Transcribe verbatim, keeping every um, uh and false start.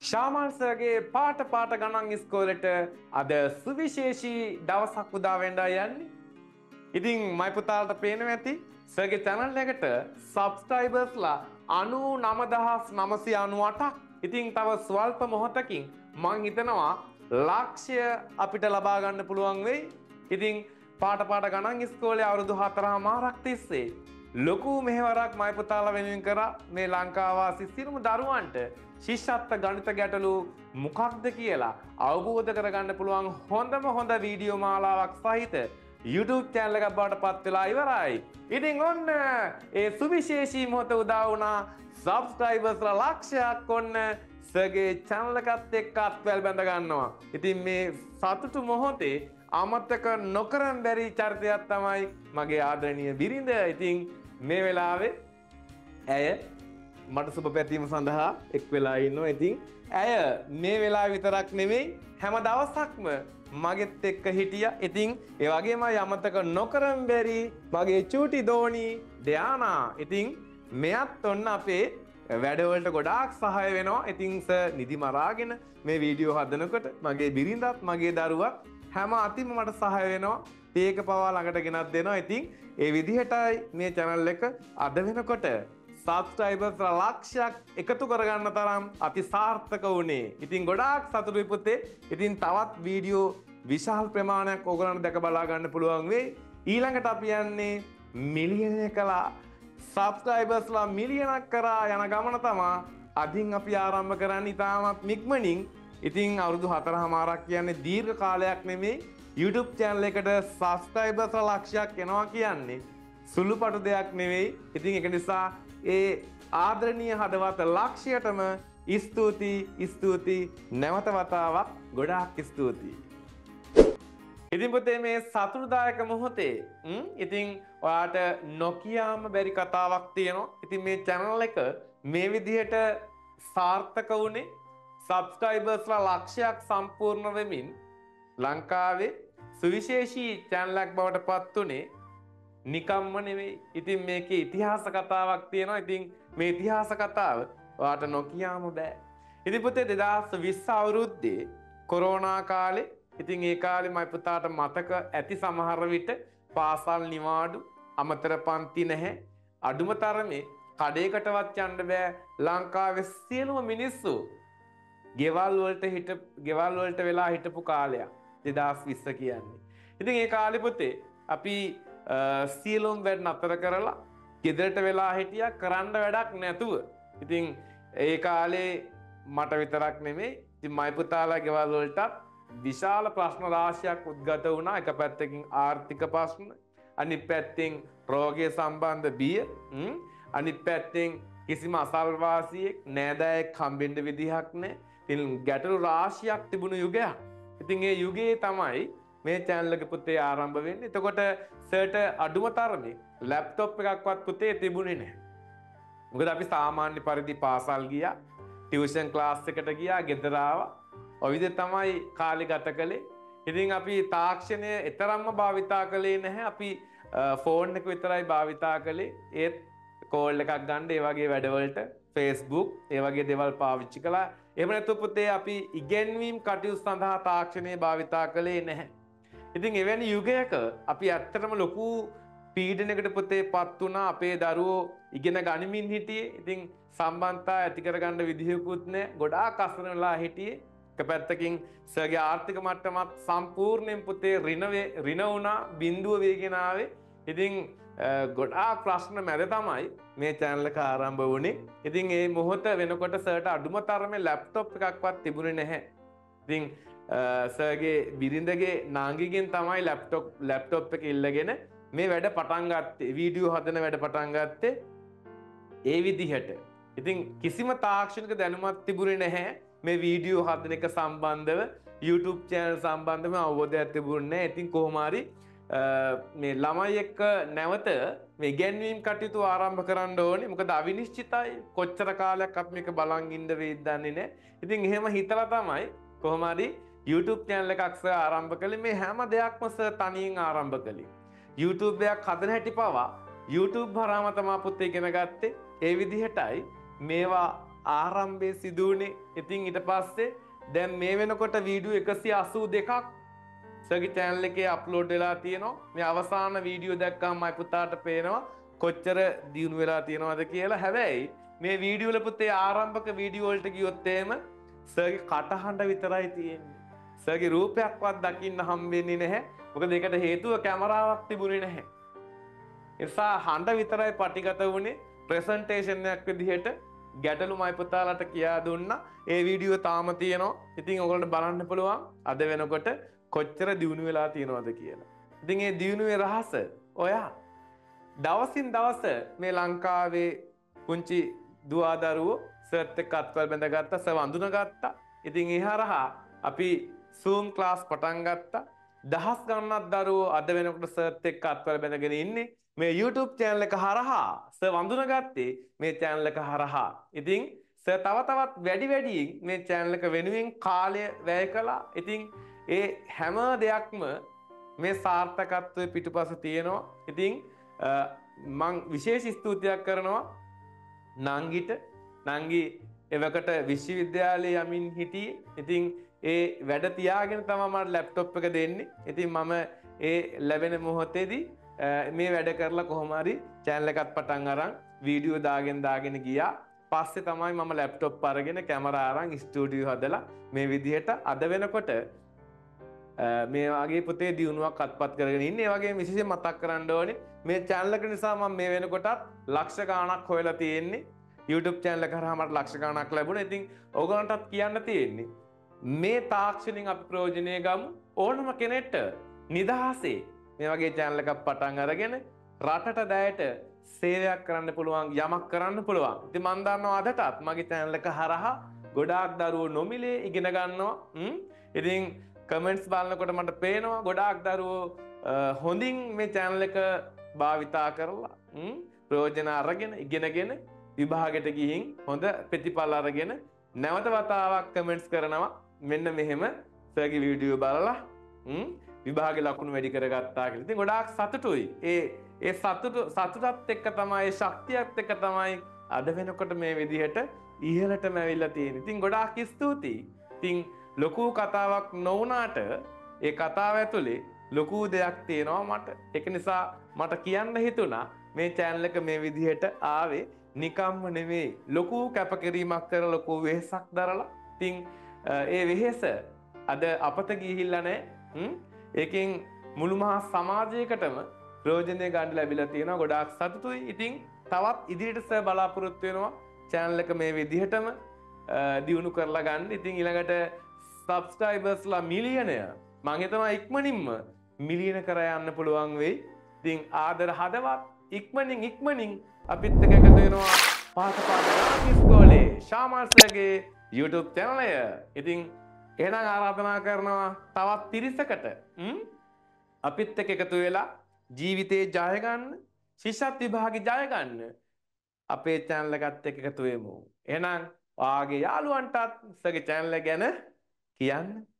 ශාමල් සර්ගේ පාට පාට ගණන් ඉස්කෝලේට අද සුවිශේෂී දවසක් උදා වෙන්න යන්නේ. ඉතින් මයි පුතාලට පේනවා ඇති සර්ගේ channel එකට subscribersලා අනූනව දහස් නවසිය අනූඅටක්. ඉතින් තව ස්වල්ප මොහොතකින් මං හිතනවා ලක්ෂය අපිට ලබා ගන්න පුළුවන් වෙයි. ඉතින් පාට පාට ගණන් ඉස්කෝලේ අවුරුදු හතරමාරක් තිස්සේ ලොකු මෙහෙවරක් මයි පුතාලා වෙනුවෙන් කරා මේ ලංකාවාසී සියලුම දරුවන්ට ශිෂ්‍යත්ව ගණිත ගැටලු මොකක්ද කියලා අවබෝධ කරගන්න පුළුවන් හොඳම හොඳ වීඩියෝ මාලාවක් සහිත YouTube channel එකක් බවට පත් වෙලා ඉවරයි. ඉතින් ඔන්න ඒ සුවිශේෂී මොහොත උදා වුණා. subscribersලා ලක්ෂයක් ඔන්න සර්ගේ channel එකත් එක්ක අත්වැල් බැඳ ගන්නවා. ඉතින් මේ සතුටු මොහොතේ අමතක නොකරන් බැරි චරිතයක් තමයි මගේ ආදරණීය බිරිඳ. ඉතින් මේ වෙලාවේ ඇය මට සුබ පැතීම සඳහා එක් වෙලා ඉන්නවා. ඉතින් ඇය මේ වෙලාව විතරක් නෙමෙයි හැම දවසක්ම මගෙත් එක්ක හිටියා. ඉතින් ඒ වගේම යමතක නොකරන් බැරි මගේ චූටි දෝණි ධානා. ඉතින් මෙයත් ඔන්න අපේ වැඩවලට ගොඩාක් සහාය වෙනවා. ඉතින් සර් නිදි මරාගෙන මේ වීඩියෝ හදනකොට මගේ බිරිඳත් මගේ දරුවත් හැම අතින්ම මට සහාය වෙනවා. ඒක පවා ළඟට ගෙනත් දෙනවා. ඉතින් ඒ විදිහටයි මේ channel එක අද වෙනකොට subscribers ලක්ෂයක් එකතු කරගන්න තරම් අති සාර්ථක වුණේ. ඉතින් ගොඩාක් සතුටුයි පුතේ. ඉතින් තවත් වීඩියෝ විශාල ප්‍රමාණයක් ඕගොල්ලන්ට දැක බලා ගන්න පුළුවන් වෙයි. ඊළඟට අපි යන්නේ මිලියන කලා subscribersලා මිලියනක් කරා යන ගමන තමා අදින් අපි ආරම්භ කරන්නේ ඉතාමත් ඉක්මනින්. ඉතින් අවුරුදු හතරමාරක් කියන්නේ දීර්ඝ කාලයක් නෙමෙයි. YouTube channel එකට subscribersලා ලක්ෂයක් එනවා කියන්නේ සුළුපටු දෙයක් නෙවෙයි. ඉතින් ඒක නිසා ඒ ආදරණීය හදවත ලක්ෂයටම ස්තුතියි ස්තුතියි නැවත වතාවක් ගොඩාක් ස්තුතියි. ඉතින් පුතේ මේ සතුටුදායක මොහොතේ ඉතින් ඔයාට නොකියාම බැරි කතාවක් තියෙනවා. ඉතින් මේ channel එක මේ විදිහට සාර්ථක වුණේ subscribersලා ලක්ෂයක් සම්පූර්ණ වෙමින් ලංකාවේ සුවිශේෂී channel එකක් බවට පත් උනේ නිකම්ම නෙවෙයි. ඉතින් මේකේ ඉතිහාස කතාවක් තියෙනවා. ඉතින් මේ ඉතිහාස කතාව ඔයාට නොකියාම බෑ. ඉතින් පුතේ දෙදාස් විස්ස අවුරුද්දේ කොරෝනා කාලේ ඉතින් ඒ කාලේ මයි පුතාට මතක ඇති සමහර විට පාසල් නිවාඩු අමතර පන්ති නැහැ. අඩුම තරමේ කඩේකටවත් යන්න බෑ. ලංකාවේ සියලුම මිනිස්සු ගෙවල් වලට හිට ගෙවල් වලට වෙලා හිටපු කාලයක් දෙදාස් විස්ස කියන්නේ. ඉතින් ඒ කාලේ පුතේ අපි සියලුම වැඩ නතර කරලා ගෙදරට වෙලා හිටියා කරන්න වැඩක් නැතුව. ඉතින් ඒ කාලේ මට විතරක් නෙමෙයි ඉතින් මයි පුතාලා ගෙවල් වලටත් විශාල ප්‍රශ්න රාශියක් උද්ගත වුණා. එක පැත්තකින් ආර්ථික ප්‍රශ්න, අනිත් පැත්තෙන් රෝගය සම්බන්ධ බිය, අනිත් පැත්තෙන් කිසිම අසල්වාසියෙක් නෑදෑයෙක් හම්බෙන්න විදිහක් නැහැ. ඉතින් ගැටලු රාශියක් තිබුණු යුගයක්. ඉතින් ඒ යුගයේ තමයි මේ channel එක පුතේ ආරම්භ වෙන්නේ. එතකොට සර්ට අඩුම තරමේ ලැප්ටොප් එකක්වත් පුතේ තිබුණේ නැහැ. මොකද අපි සාමාන්‍ය පරිදි පාසල් ගියා, ටියුෂන් ක්ලාස් එකට ගියා, ගෙදර ආවා. ඔය විදිහට තමයි කාලය ගත කළේ. ඉතින් අපි තාක්ෂණය එතරම්ම භාවිතා කළේ නැහැ. අපි ෆෝන් එක විතරයි භාවිතා කළේ. ඒත් කෝල් එකක් ගන්න ඒ වගේ වැඩවලට Facebook ඒ වගේ දේවල් පාවිච්චි කළා. එහෙම නැත්නම් පුතේ අපි ඉගෙනීම් කටයුතු සඳහා තාක්ෂණය භාවිතා කළේ නැහැ. ඉතින් එවැනි යුගයක අපි ඇත්තටම ලොකු පීඩනයකට පුතේ පත් වුණා. අපේ දරුවෝ ඉගෙන ගනිමින් හිටියේ. ඉතින් සම්බන්ධතා ඇති කරගන්න විදිහකුත් නැහැ. ගොඩාක් අසරණ වෙලා හිටියේ. එක පැත්තකින් සර්ගේ ආර්ථික මට්ටමත් සම්පූර්ණයෙන් පුතේ ඍණ ඍණ වුණා. බිඳුව වේගෙන ආවේ. ඉතින් ගොඩාක් ප්‍රශ්න මැද තමයි මේ channel එක ආරම්භ වුණේ. ඉතින් ඒ මොහොත වෙනකොට සර්ට අඩුම තරමේ ලැප්ටොප් එකක්වත් තිබුණේ නැහැ. ඉතින් සර්ගේ බිරිඳගේ නාංගිගෙන් තමයි ලැප්ටොප් ලැප්ටොප් එක ඉල්ලගෙන මේ වැඩ පටන් ගත්තේ. වීඩියෝ හදන වැඩ පටන් ගත්තේ ඒ විදිහට. ඉතින් කිසිම තාක්ෂණික දැනුමක් තිබුණේ නැහැ. මේ වීඩියෝ හදන එක සම්බන්ධව YouTube channel සම්බන්ධව අවබෝධයක් තිබුණේ නැහැ. ඉතින් කොහොම හරි මේ ළමයි එක්ක නැවත මේ ඉගෙනීම් කටයුතු ආරම්භ කරන්න ඕනේ. මොකද අවිනිශ්චිතයි. කොච්චර කාලයක් අපි මේක බලන් ඉන්න වෙයිද දන්නේ නැහැ. ඉතින් එහෙම හිතලා තමයි කොහොම හරි YouTube channel එකක් සර් ආරම්භ කළේ. මේ හැම දෙයක්ම සර් තනියෙන් ආරම්භ කළේ. YouTube එකක් හදන හැටි පවා YouTube හරහාම තමයි පුතේ ඉගෙන ගත්තේ. ඒ විදිහටයි මේවා ආරම්භයේ සිදුවුනේ. ඉතින් ඊට පස්සේ දැන් මේ වෙනකොට වීඩියෝ එකසිය අසූ දෙකක් සර්ගේ channel එකේ අප්ලෝඩ් වෙලා තියෙනවා. මේ අවසාන වීඩියෝ දැක්කම මයි පුතාට පේනවා කොච්චර දියුණු වෙලා තියෙනවද කියලා. හැබැයි මේ වීඩියෝ වල පුතේ ආරම්භක වීඩියෝ වලට ගියොත් එහෙම සර්ගේ කටහඬ විතරයි තියෙන්නේ. සර්ගේ රූපයක්වත් දකින්න හම්බෙන්නේ නැහැ. මොකද ඒකට හේතුව කැමරාවක් තිබුණේ නැහැ. එසා හඬ විතරයි පටිගත වුණේ. ප්‍රසන්ටේෂන් එකක් විදිහට ගැටලු මයි පුතාලට කියා දුන්නා. ඒ වීඩියෝ තාම තියෙනවා. ඉතින් ඔයගොල්ලන්ට බලන්න පුළුවන් අද වෙනකොට කොච්චර දියුණු වෙලා තියෙනවද කියලා. ඉතින් මේ දියුණුවේ රහස ඔයා දවසින් දවස මේ ලංකාවේ පුංචි දුවදරුවෝ සර්ත් එක්ක අත්වල බැඳගත්තා, සව අඳුනගත්තා. ඉතින් ඒ හරහා අපි Zoom class පටන් ගත්තා. දහස් ගණනක් දරුවෝ අද වෙනකොට සර්ත් එක්ක අත්වල බැඳගෙන ඉන්නේ. මේ YouTube channel එක හරහා සර් වඳුනගත්තේ මේ channel එක හරහා. ඉතින් සර් තව තවත් වැඩි වැඩියෙන් මේ channel එක වෙනුවෙන් කාලය වැය කළා. ඉතින් ඒ හැම දෙයක්ම මේ සාර්ථකත්වයේ පිටුපස තියෙනවා. ඉතින් මං විශේෂ ස්තුතියක් කරනවා නංගිට. නංගි එවකට විශ්වවිද්‍යාලයේ යමින් හිටියේ. ඉතින් ඒ වැඩ තියාගෙන තමයි මට ලැප්ටොප් එක දෙන්නේ. ඉතින් මම ඒ ලැබෙන මොහොතේදී මේ වැඩ කරලා කොහොම හරි channel එකත් පටන් අරන් වීඩියෝ දාගෙන දාගෙන ගියා. පස්සේ තමයි මම ලැප්ටොප් අරගෙන කැමරා අරන් ස්ටුඩියෝ හදලා මේ විදිහට අද වෙනකොට මේ වගේ පුතේ දියුණුවක් අත්පත් කරගෙන ඉන්නේ. ඒ වගේම විශේෂයෙන් මතක් කරන්න ඕනේ මේ channel එක නිසා මම මේ වෙනකොටත් ලක්ෂ ගාණක් හොයලා තියෙන්නේ. YouTube channel එක කරා මට ලක්ෂ ගාණක් ලැබුණා. ඉතින් ඕගොල්ලන්ටත් කියන්න තියෙන්නේ මේ තාක්ෂණයෙන් අපි ප්‍රයෝජනය ගමු. ඕනම කෙනෙක්ට නිදහසේ මේ වගේ channel එකක් පටන් අරගෙන රටට දැයට සේවයක් කරන්න පුළුවන්, යමක් කරන්න පුළුවන්. ඉතින් මම දන්නවා අදටත් මගේ channel එක හරහා ගොඩාක් දරුවෝ නොමිලේ ඉගෙන ගන්නවා. ඉතින් කමෙන්ට්ස් බලනකොට මට පේනවා ගොඩාක් දරුවෝ හොඳින් මේ channel එක භාවිතා කරලා ප්‍රයෝජන අරගෙන ඉගෙනගෙන විභාගයට ගිහින් හොඳ ප්‍රතිඵල අරගෙන නැවත වතාවක් කමෙන්ට්ස් කරනවා මෙන්න මෙහෙම සර්ගේ වීඩියෝ බලලා විභාගේ ලකුණු වැඩි කරගත්තා කියලා. ඉතින් ගොඩාක් සතුටුයි. ඒ ඒ සතුට සතුටත් එක්ක තමයි, ඒ ශක්තියත් එක්ක තමයි අද වෙනකොට මේ විදිහට ඉහළටම ඇවිල්ලා තියෙන්නේ. ඉතින් ගොඩාක් ස්තුතියි. ඉතින් ලොකු කතාවක් නොවුනාට ඒ කතාව ඇතුලේ ලොකු දෙයක් තියෙනවා මට. ඒක නිසා මට කියන්න හිතුණා මේ channel එක මේ විදිහට ආවේ නිකම්ම නෙමෙයි. ලොකු කැපකිරීමක් කරලා ලොකු වෙහෙසක් දරලා. ඉතින් ඒ වෙහෙස අද අපත ගිහිල්ලා නැහැ. ඒකෙන් මුළු මහා සමාජයකටම ප්‍රයෝජනය ගන්න ලැබිලා තියෙනවා. ගොඩාක් සතුටුයි. ඉතින් තවත් ඉදිරියට සර් බලාපොරොත්තු වෙනවා channel එක මේ විදිහටම දියුණු කරලා ගන්න. ඉතින් ඊළඟට subscribersලා මිලියනය මම හිතනවා ඉක්මනින්ම මිලියන කර යන්න පුළුවන් වෙයි. ඉතින් ආදර හදවත් ඉක්මනින් ඉක්මනින් අපිත් එක්ක එකතු වෙනවා පාට පාට ගණන් ඉස්කෝලේ ශාමාස්ලගේ YouTube channel එක. ඉතින් එහෙනම් ආරාධනා කරනවා තවත් තිරිසකට අපිත් එක්ක එකතු වෙලා ජීවිතේ ජය ගන්න, ශිෂ්‍යත් විභාගේ ජය ගන්න අපේ channel එකත් එක්ක එකතු වෙමු. එහෙනම් ඔයාගේ යාළුවන්ටත් සගේ channel එක ගැන කියන්න.